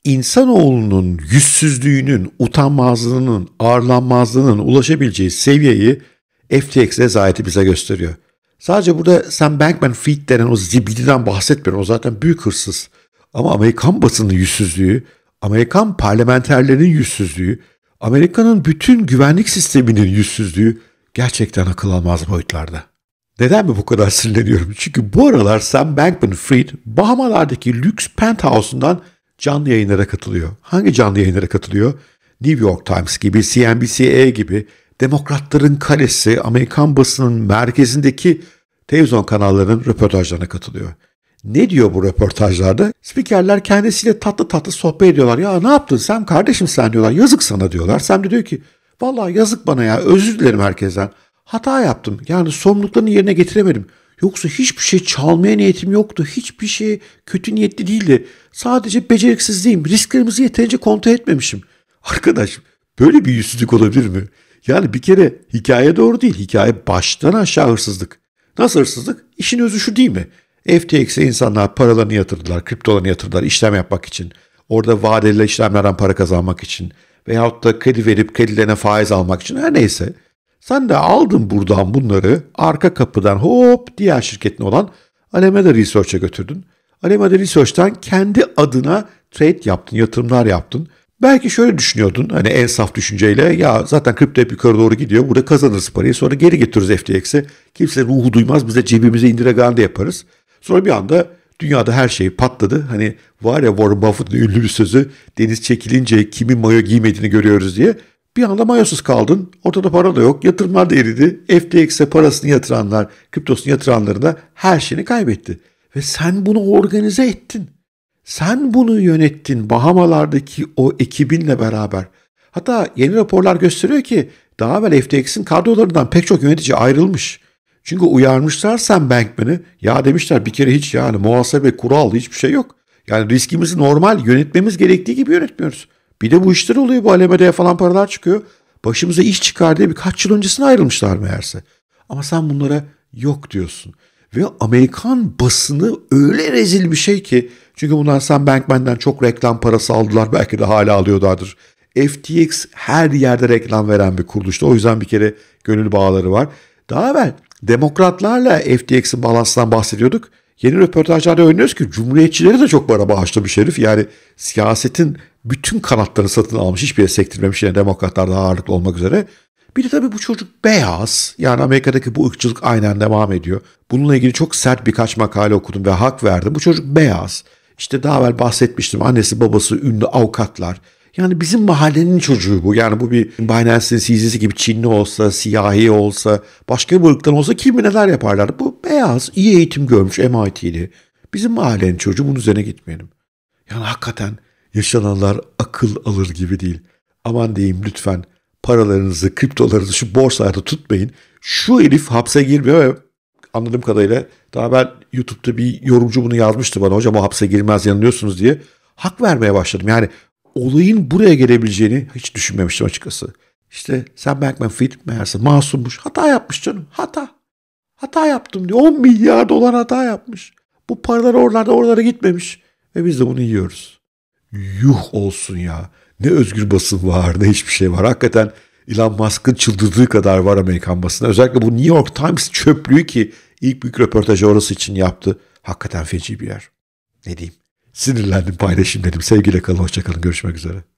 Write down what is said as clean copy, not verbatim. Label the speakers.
Speaker 1: insanoğlunun yüzsüzlüğünün, utanmazlığının, ağırlanmazlığının ulaşabileceği seviyeyi FTX rezaleti bize gösteriyor. Sadece burada Sam Bankman-Fried denen o zibididen bahsetmiyorum. O zaten büyük hırsız. Ama Amerikan basının yüzsüzlüğü, Amerikan parlamenterlerinin yüzsüzlüğü, Amerika'nın bütün güvenlik sisteminin yüzsüzlüğü gerçekten akıl almaz boyutlarda. Neden mi bu kadar sinirleniyorum? Çünkü bu aralar Sam Bankman-Fried Bahamalardaki lüks penthouse'undan canlı yayınlara katılıyor. Hangi canlı yayınlara katılıyor? New York Times gibi, CNBC gibi, Demokratların kalesi, Amerikan basının merkezindeki televizyon kanallarının röportajlarına katılıyor. Ne diyor bu röportajlarda? Spikerler kendisiyle tatlı tatlı sohbet ediyorlar. Ya ne yaptın Sam kardeşim sen diyorlar. Yazık sana diyorlar. Sam de diyor ki vallahi yazık bana ya, özür dilerim herkesten. Hata yaptım. Yani sorumluluklarını yerine getiremedim. Yoksa hiçbir şey çalmaya niyetim yoktu. Hiçbir şey kötü niyetli değildi. Sadece beceriksizliğim. Risklerimizi yeterince kontrol etmemişim. Arkadaş böyle bir yüzsüzlük olabilir mi? Yani bir kere hikaye doğru değil. Hikaye baştan aşağı hırsızlık. Nasıl hırsızlık? İşin özü şu değil mi? FTX'e insanlar paralarını yatırdılar, kriptolarını yatırdılar işlem yapmak için. Orada vadeli işlemlerden para kazanmak için. Veyahut da kredi verip kredilerine faiz almak için, her neyse. Sen de aldın buradan bunları arka kapıdan hop diğer şirketin olan Alameda Research'a götürdün. Alameda Research'tan kendi adına trade yaptın, yatırımlar yaptın. Belki şöyle düşünüyordun hani en saf düşünceyle, ya zaten kripto hep yukarı doğru gidiyor, burada kazanırız parayı, sonra geri getiririz FTX'e. Kimse ruhu duymaz, biz de cebimize indiragande yaparız. Sonra bir anda dünyada her şey patladı. Hani var ya Warren Buffett'ın ünlü bir sözü, deniz çekilince kimin mayo giymediğini görüyoruz diye. Bir anda mayosuz kaldın, ortada para da yok, yatırımlar da eridi. FTX'e parasını yatıranlar, kriptosunu yatıranları da her şeyini kaybetti. Ve sen bunu organize ettin. Sen bunu yönettin Bahamalardaki o ekibinle beraber. Hatta yeni raporlar gösteriyor ki daha evvel FTX'in kadrolarından pek çok yönetici ayrılmış. Çünkü uyarmışlar Sam Bankman'ı. Ya demişler bir kere hiç yani muhasebe kural hiçbir şey yok. Yani riskimizi normal yönetmemiz gerektiği gibi yönetmiyoruz. Bir de bu işler oluyor, bu Alameda'ya falan paralar çıkıyor. Başımıza iş çıkar diye birkaç yıl öncesine ayrılmışlar meğerse. Ama sen bunlara yok diyorsun. Ve Amerikan basını öyle rezil bir şey ki, çünkü bunlar Sam Bankman'den çok reklam parası aldılar, belki de hala alıyorlardır. FTX her yerde reklam veren bir kuruluştu. O yüzden bir kere gönül bağları var. Daha evvel demokratlarla FTX'in balansından bahsediyorduk. Yeni röportajlarda öğreniyoruz ki cumhuriyetçileri de çok para bağışlamış herif. Yani siyasetin bütün kanatlarını satın almış, hiçbir yere sektirmemiş, yine demokratlar daha ağırlıklı olmak üzere. Bir de tabii bu çocuk beyaz. Yani Amerika'daki bu ırkçılık aynen devam ediyor. Bununla ilgili çok sert birkaç makale okudum ve hak verdim. Bu çocuk beyaz. İşte daha evvel bahsetmiştim, annesi babası ünlü avukatlar. Yani bizim mahallenin çocuğu bu. Yani bu bir Binance'in CZ'si gibi Çinli olsa, siyahi olsa, başka bir ırktan olsa kim neler yaparlar. Bu beyaz, iyi eğitim görmüş, MIT'li. Bizim mahallenin çocuğu, bunun üzerine gitmeyelim. Yani hakikaten yaşananlar akıl alır gibi değil. Aman diyeyim lütfen paralarınızı, kriptolarınızı şu borsada tutmayın. Şu herif hapse girmiyor ve anladığım kadarıyla daha ben YouTube'da bir yorumcu bunu yazmıştı bana. Hocam o hapse girmez, yanılıyorsunuz diye. Hak vermeye başladım. Yani olayın buraya gelebileceğini hiç düşünmemiştim açıkçası. İşte Sam Bankman-Fried meğerse masummuş. Hata yapmış canım. Hata yaptım diyor. 10 milyar dolar hata yapmış. Bu paralar oralara gitmemiş. Ve biz de bunu yiyoruz. Yuh olsun ya. Ne özgür basın var, ne hiçbir şey var. Hakikaten Elon Musk'ın çıldırdığı kadar var Amerikan basını. Özellikle bu New York Times çöplüğü ki ilk büyük röportajı orası için yaptı. Hakikaten feci bir yer. Ne diyeyim? Sinirlendim, paylaşayım dedim. Sevgiyle kalın, hoşça kalın, görüşmek üzere.